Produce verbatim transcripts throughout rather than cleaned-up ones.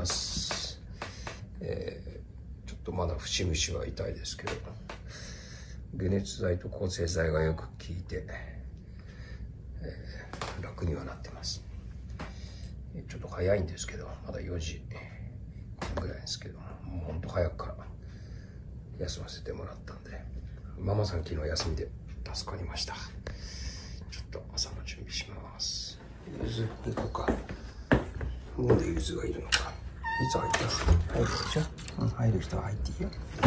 ます。えー、ちょっとまだ節々は痛いですけど、解熱剤と抗生剤がよく効いて、えー、楽にはなってます。ちょっと早いんですけど、まだよじぐらいですけど、もうほんと早くから休ませてもらったんで、ママさん昨日休みで助かりました。ちょっと朝の準備します。ゆず行こうか。なんでゆずがいるのか。いつ入った入るでしょ、うん、入る人は入っていいよ。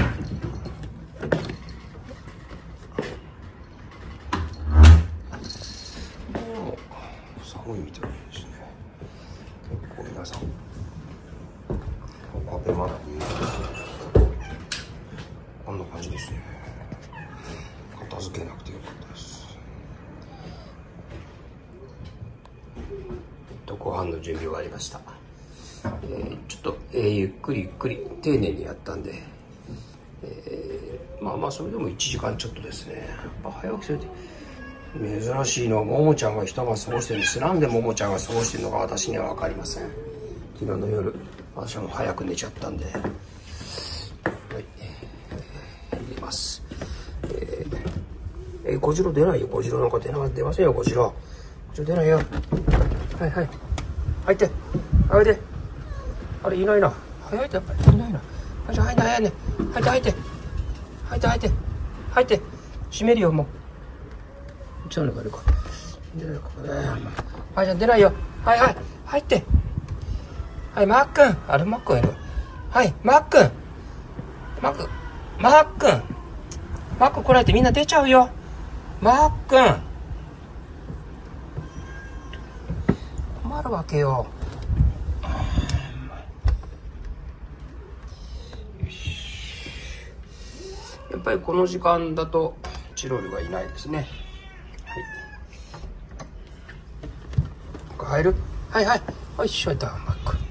寒いみたいですね。結構皆さん壁まだ見えないですね。こんな感じですね。片付けなくてよかったです。とご飯の準備終わりました。えー、ちょっと、えー、ゆっくりゆっくり丁寧にやったんで、えー、まあまあそれでもいちじかんちょっとですね。やっぱ早起きするって珍しいのは、ももちゃんが一晩過ごしてるんです。なんでももちゃんが過ごしてるのか私には分かりません。昨日の夜、私はもう早く寝ちゃったんで。はい、えー、入れます。えー、えー、小次郎出ないよ。小次郎なんか出な出ませんよ、小次郎。小次郎出ないよ。はいはい。入って。入って。あれ、いないな。早いって、やっぱりいないな。じゃあ入って、早いね。入って、入って。入って、入って。入って。閉めるよ、もう。ちょっと出るか。出るか。はい、じゃ出ないよ。はいはい。入って。はい、マー君。あれ、マー君いる。はい、マー君。マー君。マー君。マー君来ないとみんな出ちゃうよ。マー君。困るわけよ。よし。やっぱりこの時間だとチロルがいないですね。入る？はいはい。よいしょいた、マック。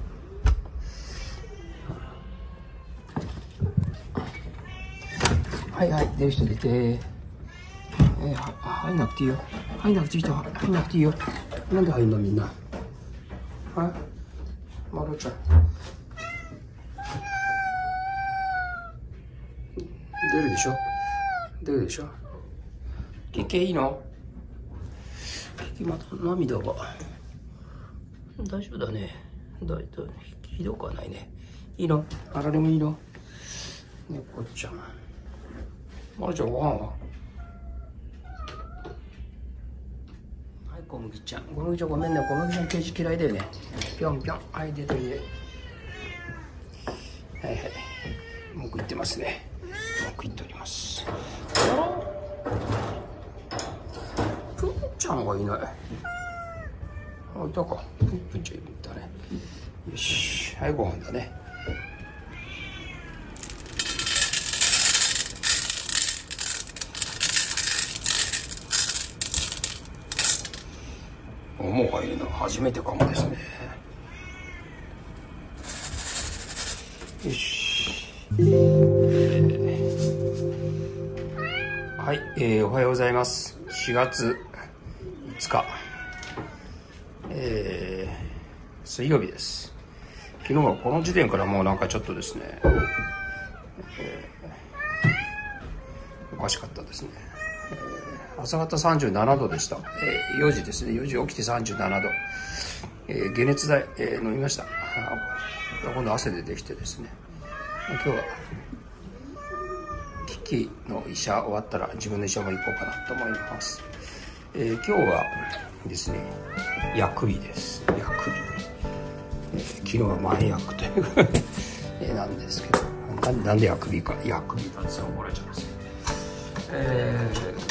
はいはい、出る人出て。えー、は入んなくていいよ。入んなくていい人は入んなくていいよ。なんで入んのみんな。はい。まろちゃん。出るでしょ？出るでしょ？キケいいの？また涙が大丈夫だね。だいたいひどくはないね。いいの？あられもいいの？ねこちゃん。まるちゃんご飯は？はい、小麦ちゃん。小麦ちゃんごめんね。小麦ちゃんケージ嫌いだよね。ぴょんぴょん。はい、出といで。はいはい。文句言ってますね。文句言っております。あら？ぷんちゃんがいない。あ、いたか。ぷんぷんちゃんいたね。よし。はい、ご飯だね。もう入るの初めてかもですね。よし。えー、はい、えー、おはようございます。しがついつか。えー、水曜日です。昨日はこの時点からもうなんかちょっとですね、えー、おかしかったですね。えー、朝方さんじゅうななどでした。えー、よじですね。よじ起きてさんじゅうななど。えー、解熱剤、えー、飲みました。今度汗でできてですね。今日は機器の医者終わったら自分の医者も行こうかなと思います。えー、今日はですね、薬日です。薬日。えー、昨日は前薬というえなんですけど、な, なんで薬日か、薬日なんですよ。怒られちゃいますね。え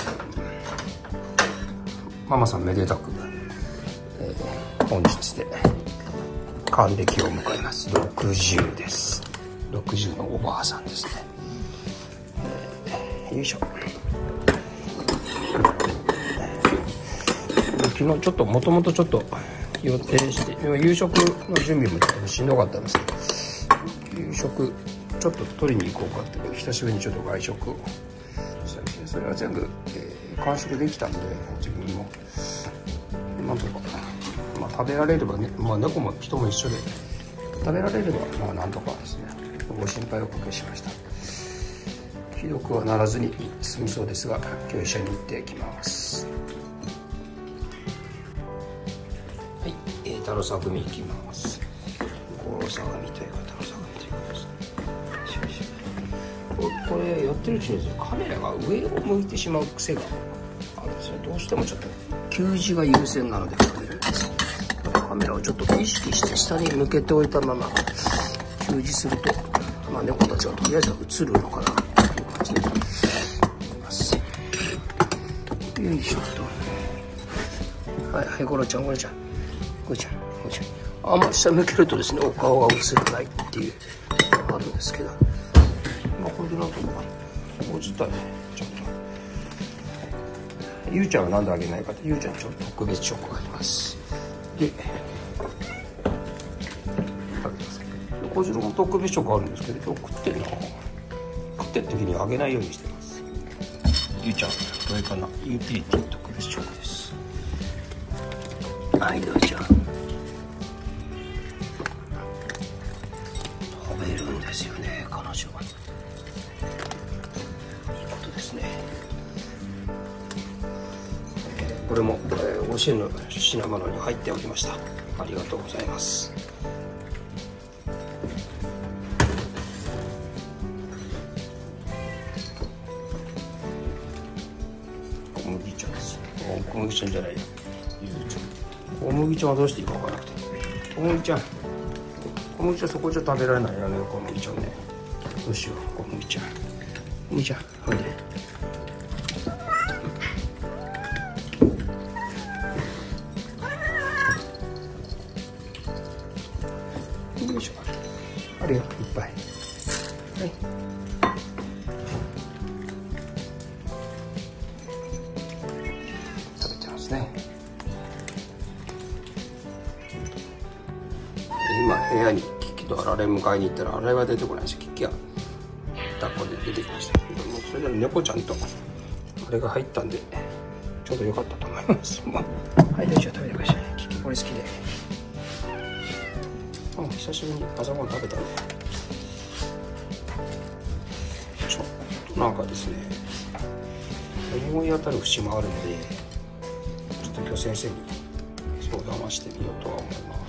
ー、ママさんめでたく、えー、本日で還暦を迎えます。ろくじゅうです。ろくじゅうのおばあさんですね。えー、よいしょ。昨日ちょっともともとちょっと予定して夕食の準備もちょっとしんどかったんですけど、夕食ちょっと取りに行こうかって久しぶりにちょっと外食をしたりして、それは全部、えー、完食できたんで自分もなんとか、まあ、食べられればね、まあ、猫も人も一緒で食べられればまあなんとかですね。ご心配をおかけしました。ひどくはならずに済みそうですが、今日一緒に行ってきます。はい、えー、太郎さ組行きます。五郎さ組というか太郎さ組ということですね。これやってるうちにカメラが上を向いてしまう癖があるんですよ。どうしてもちょっと給仕が優先なので食べるんです。カメラをちょっと意識して下に向けておいたまま給仕すると、まあ、猫たちがとりあえずは映るのかなという感じで思います。よいしょと。はいはい、ゴロちゃんゴロちゃんゴロちゃんゴロちゃん。あんまり下向けるとですね、お顔が映らないっていうのがあるんですけど、まあこれでなんとか映ったね。ちょっとゆうちゃんはなんであげないかと、ゆうちゃんにちょっと特別チョコがあります。で小次郎も特別チョコあるんですけど、今日食ってるな。食ってる時にあげないようにしてます。ゆうちゃん、どれかな、ユーティリティ特別チョコです。はい、どうちゃん。食べるんですよね、彼女は。いいことですね。えー、これも、えー、ご支援の品物に入っておりました。ありがとうございます。小麦茶です。小麦茶じゃないよ。小麦茶はどうしていいか分からなくて。小麦茶。小麦茶そこじゃ食べられないよね、小麦茶ね。どうしよう、小麦茶。小麦茶、おいで。よいしょ。あるよ、いっぱい。はい。食べてますね。今部屋にキキとあられ迎えに行ったら、あられは出てこないし、キキは抱っこで出てきました。もうそれで猫ちゃんとあれが入ったんでちょうど良かったと思います。まあ、はい、どうしよう、食べてください。キキこれ好きで。あ、久しぶりに朝ごはん食べたね。ちょっとなんかですね、思い当たる節もあるので、ちょっと今日先生に相談はしてみようとは思います。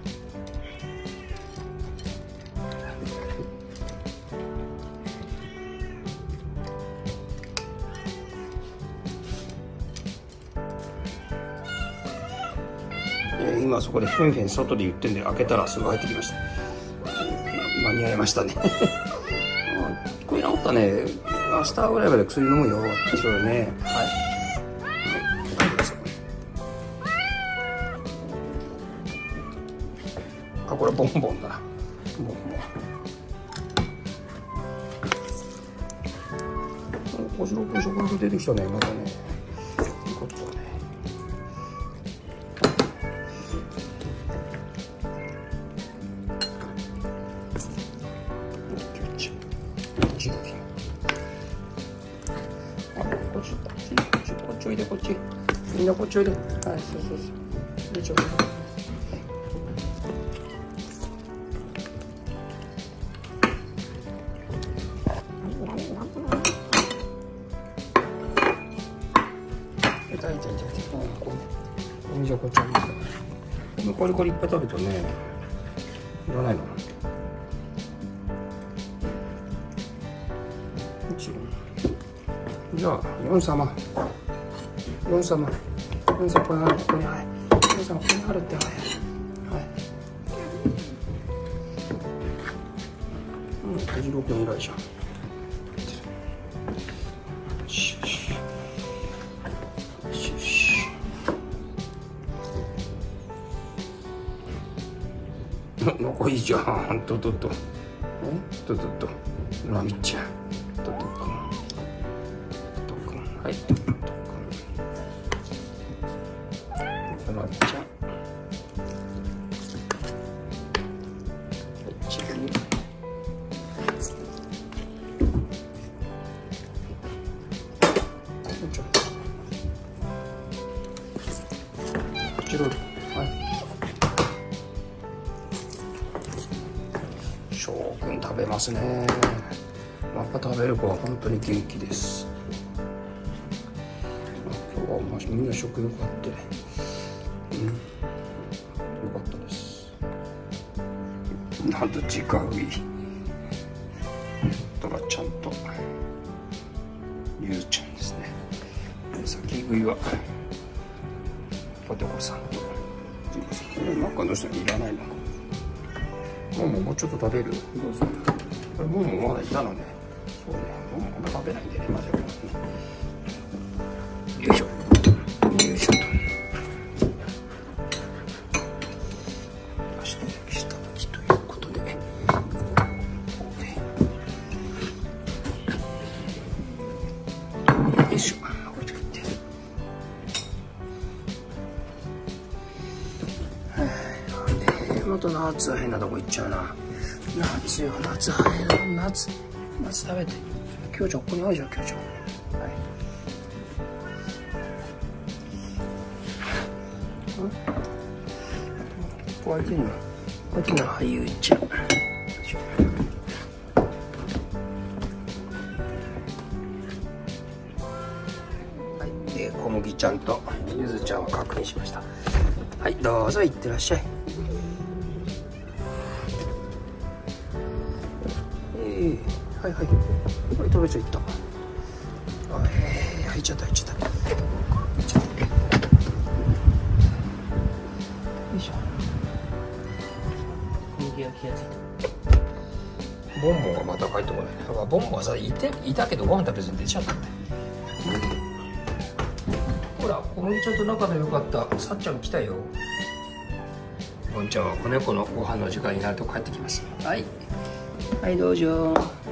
今そこでフェンフェン外で言ってんで、開けたらすぐ入ってきました。間に合いましたね。聞こえ直ったね。明日ぐらいまで薬飲むよ。そうよね。はい。あ、これボンボンだ。ボンボン。小次郎君食欲出てきたね、またね。いいことだね。こっちこっちおいで、こっちみんなこっちおいで。はい、そうそうそう。でちょっと痛い痛い痛い。うん、じゃあこっちあげて。これこれいっぱい食べたね。いらないの。じゃあ、ヨン様。ヨン様。ヨン様、ここにある、ここにある。ヨン様、ここにあるって、はい。はい。うん、小次郎君偉いじゃん。よしよし。よしよし。仲いいじゃん。ととと。えととと。ラミちゃん。ととくん。はい、トックン、トラちゃん、チキン、ちょっと、こちら、はい、 くん食べますね。やっぱ食べる子は本当に元気です。今日はまあみんな食欲あって、うん、よかったです。なんと直食いトラちゃんとゆうちゃんですね。先食いはポテコさんと中の人にいらないのか。もももうちょっと食べる。どうぞ。これももまだいたのね。そうね。ももあんま食べないんでね、まだよ。よいしょ。よいしょと。足で下向きということで。こうね。よいしょ。これ作って。また夏は変なとこ行っちゃうな。夏よ、夏は変な夏。夏食べて。きょうちゃん、ここにあるじゃん、きょうちゃん。はい。ん？ここ開いてんの？開いてんの？はい、ゆうちゃん。よいしょ。はい、で、小麦ちゃんとゆずちゃんは確認しました。はい、どうぞ、いってらっしゃい。はいはい、これ食べちゃいった。あ、えー、入っちゃった入っちゃった。入っちゃった。よいしょ。右が気がついた。ボンボンがまた帰ってこない。だからボンボンはさ、いていたけどご飯食べずに出ちゃったって。ほら、小麦ちゃんと仲の良かったさっちゃん来たよ。ボンちゃんは子猫のご飯の時間になると帰ってきます。はい。はい、どうぞ。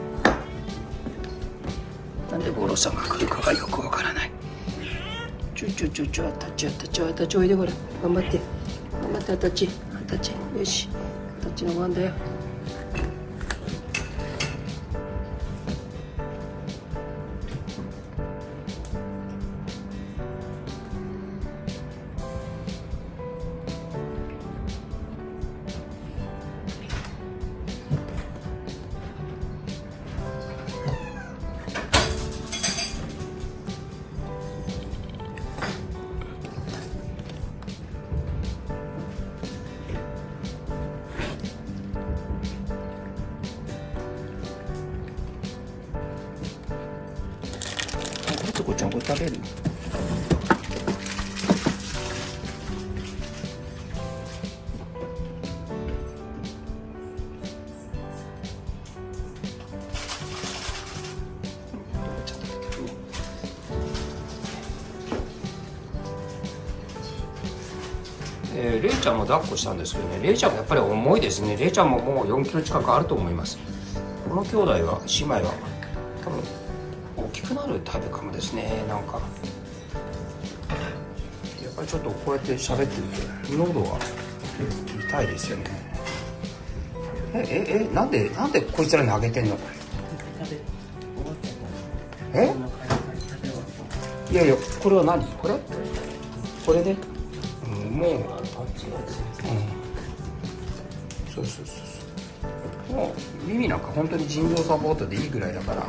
なんでゴロさんが来るかがよくわからない。ちょちょちょちょ、あたちあたちあたちおいでこれ。頑張って。頑張ってあたち。あたち。よし。あたちの番だよ。ポテコちゃんこれ食べる？えー、れいちゃんも抱っこしたんですけどね、れいちゃんもやっぱり重いですね。れいちゃんももうよんキロ近くあると思います。この兄弟は姉妹は多分大きくなるタイプかもですね。なんかやっぱりちょっとこうやって喋ってると喉が痛いですよね。えええなんでなんでこいつらにあげてんのこれ？え？いやいや、これは何？これ？これで、うん、もう、うん、そうそうそうそう。もう耳なんか本当に腎臓サポートでいいぐらいだから。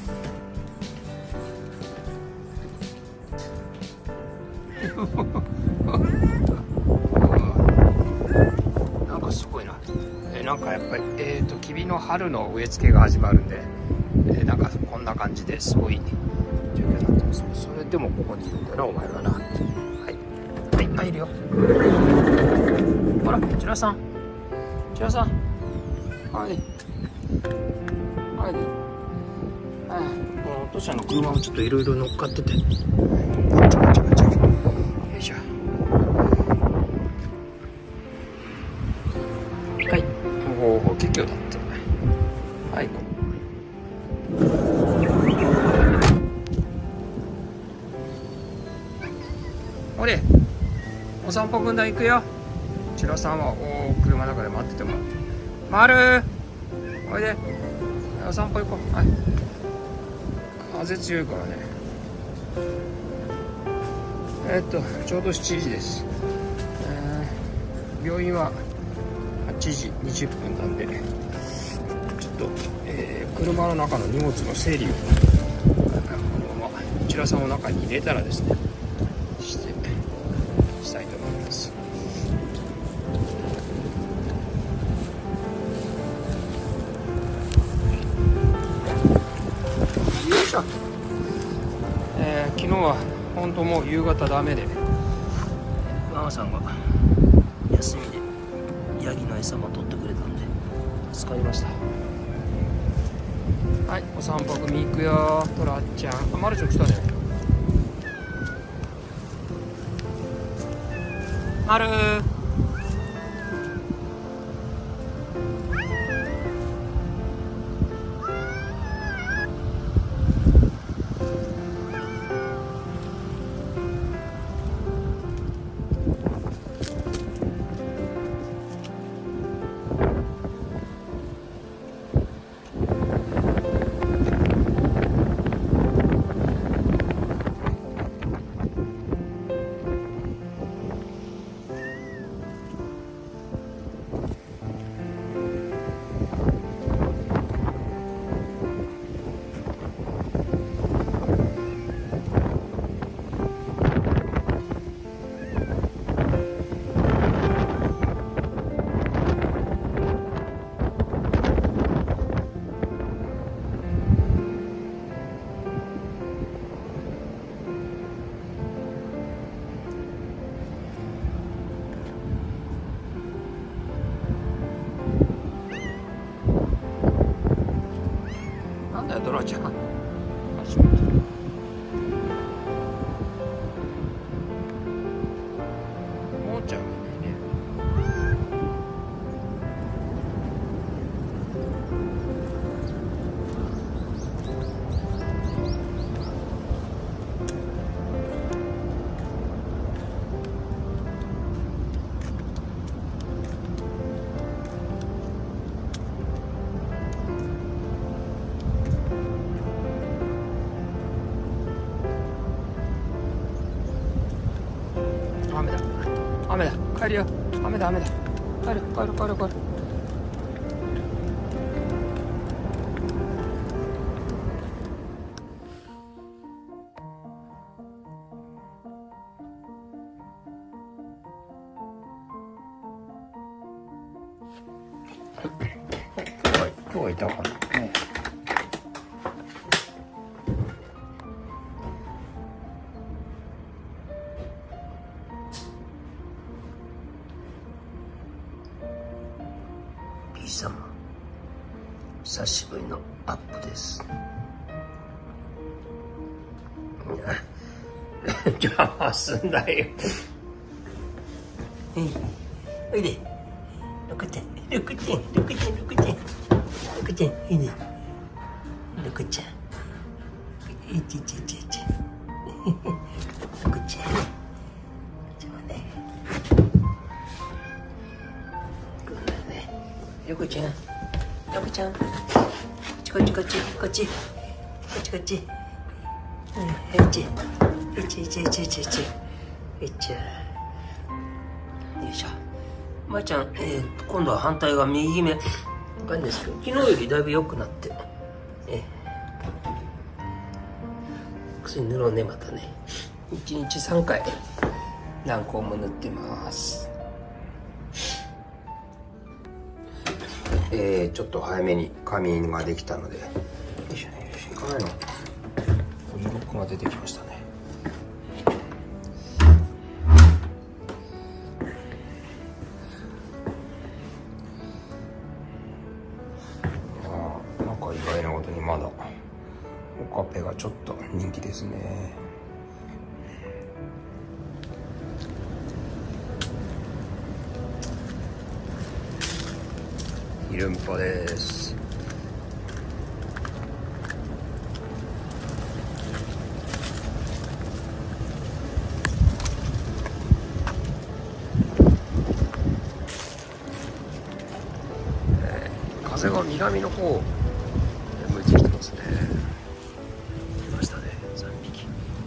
なんかすごいな。えなんかやっぱりえっ、ー、ときびの春の植え付けが始まるんで、えー、なんかこんな感じですごい状況になってます。それでもここにいるんだよなお前はな。はいはい、いっぱいいるよ。ほらチラさんチラさん、はいはいはい、このお父ちゃんの車もちょっといろいろ乗っかってて、はい、ガチャガチャガチャ、よいしょ。はい、おお結局だって、はい、ほれお散歩軍団行くよ。チラさんはおお車の中で待っててもまるおいで、お散歩行こう。はい、風強いからね。えー、っとちょうどしちじです。えー、病院ははちじにじゅっぷんなんでちょっと、えー、車の中の荷物の整理をこのままこちらさんの中に入れたらですねしてしたいと思います。よいしょ。えー、昨日は本当もう夕方ダメで、ママさんが休みでヤギの餌も取ってくれたんで助かりました。はい、お散歩組行くよ、トラちゃん。あ、マルチョ来たね。マルー。ドラちゃん、足元。もうちゃんがいないね。雨だ、雨だ、帰るよ。雨だ、雨だ。帰る、帰る、帰る、帰る。今日は、今日はいたかな。ね。様、久しぶりのアップです。邪魔すんだよ。おいで、ろくちゃん、ろくちゃん、ろくちゃん、ろくちゃん、ろくちゃん、いいね。ろくちゃん、いちいちいちいち。ろくちゃん、ちょうね。よこちゃん、よこちゃん、こっちこっちこっちこっちこっちこっち、うん、いちいちいちいちいちいちいちよいしょ。まーちゃん、えー、今度は反対が右目なんですけど、昨日よりだいぶ良くなって、えー、薬塗ろうね。またね、いちにちさんかい軟膏も塗ってます。えー、ちょっと早めに仮眠ができたので、よいしょね、よいしょ、いかないの。お色気が出てきましたね。ああ、なんか意外なことにまだオカペがちょっと人気ですね。ルンポです。えー、風が南の方向いてきてますね。来ましたね、さんびき。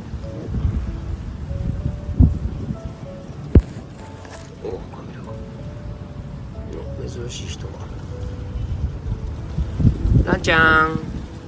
おお、カメラが珍しい人が。 ランちゃん。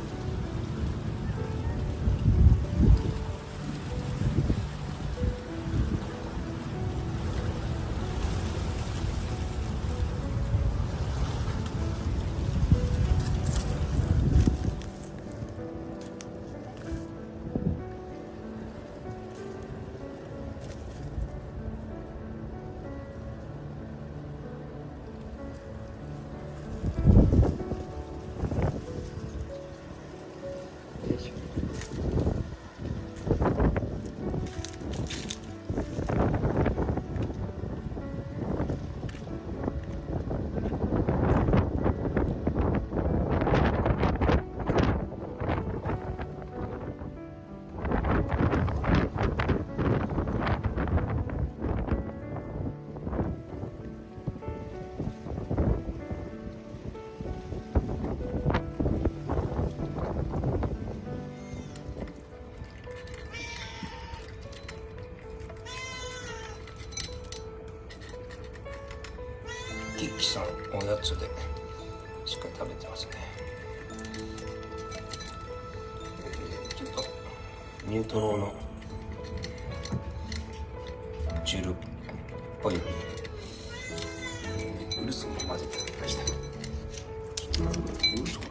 キッキさんおやつでしっかり食べてますね。えー、ちょっとニュートロのジュルっぽいのにウルソも混ぜてみました。ウルソが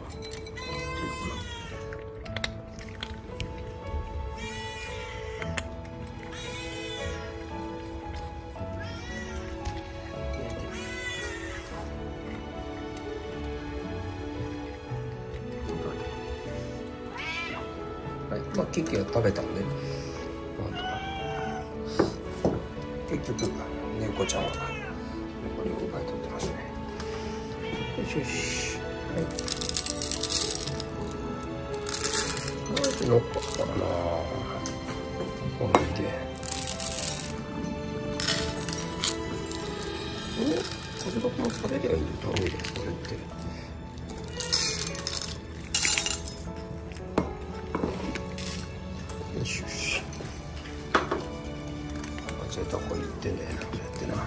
はい、まあケーキは食べたんで、結局猫ちゃんは残りを奪い取ってますね。よしよし、はい。どうやって乗っかったかな。こう見て、え、これがこの食べりゃいいんだろうよ、これって。よしよし。間違えた方がいいってんだよな、そうやってな。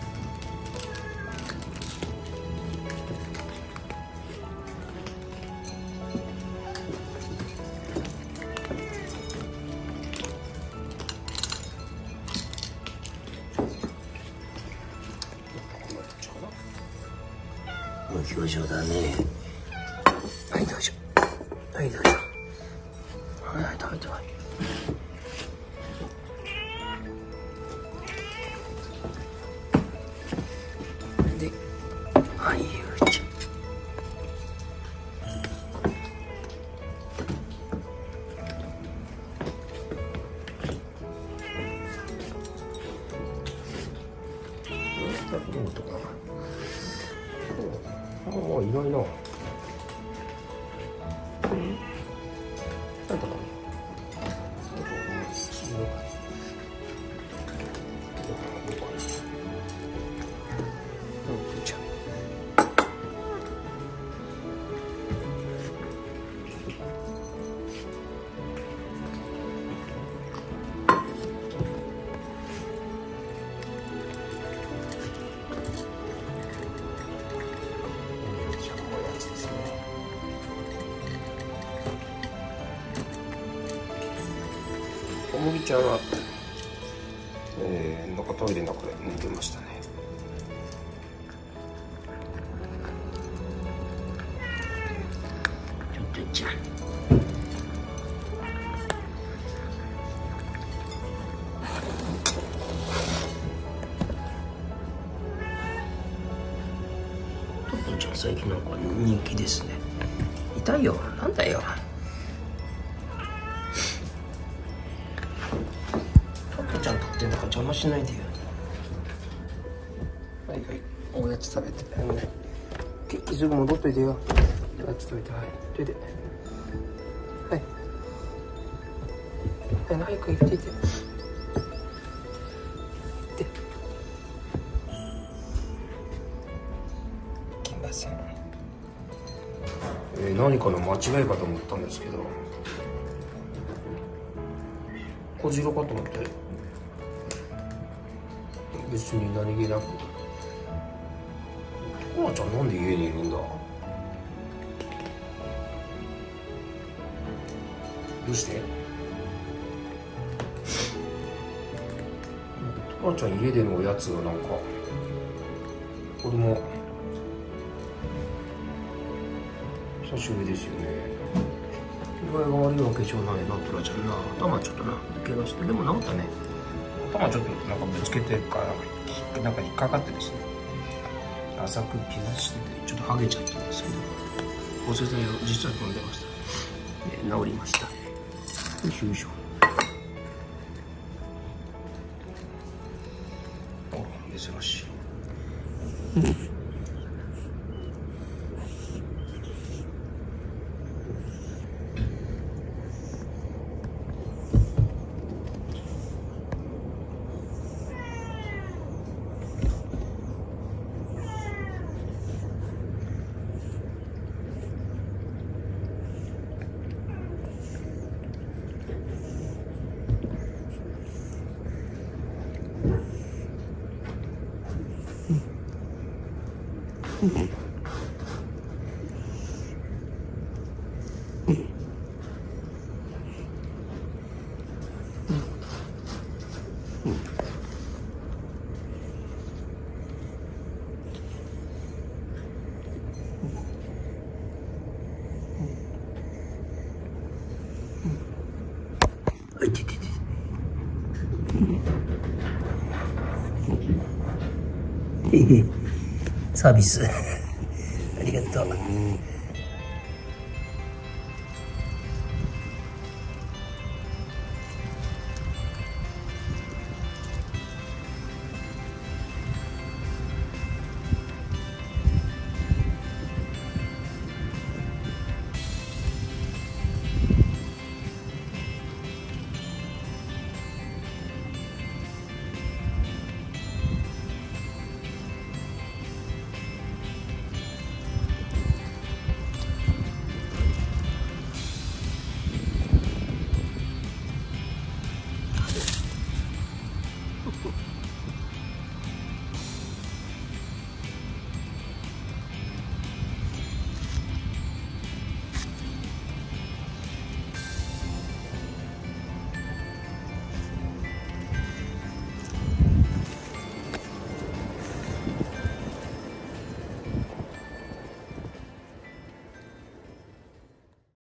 無表情だね。はいどうぞ。はいどうぞ。はいはい食べてはい。で、はいゆうちゃん。どうとかな。ああ、いないな。なんだかな。おむぎちゃんは、えー、なんかトイレの中で寝てましたね。ちょっとちゃん。トットちゃん最近なんか人気ですね。痛いよ、なんだよ。ちゃんとってんだから邪魔しないでよ。はいはい、おやつ食べて、ケーキすぐ戻っといてよ。おやつ食べて、はい、といて。はい。はい、早く行っていて。で。来ません。えー、何かの間違いかと思ったんですけど。小次郎かと思って。別に何気なく。トラちゃんなんで家にいるんだ。 どうして？トラちゃん家でのおやつはなんか子供久しぶりですよね。具合が悪いわけじゃないな、トラちゃんな。頭ちょっとな怪我して、でも治ったね。頭ちょっとなんかぶつけてからなんか引っかかってですね、浅く傷しててちょっと剥げちゃったんですけど、抗生剤を実は飲んでました。で治りました。よいしょよいしょ。あ、珍しい。うんサービス。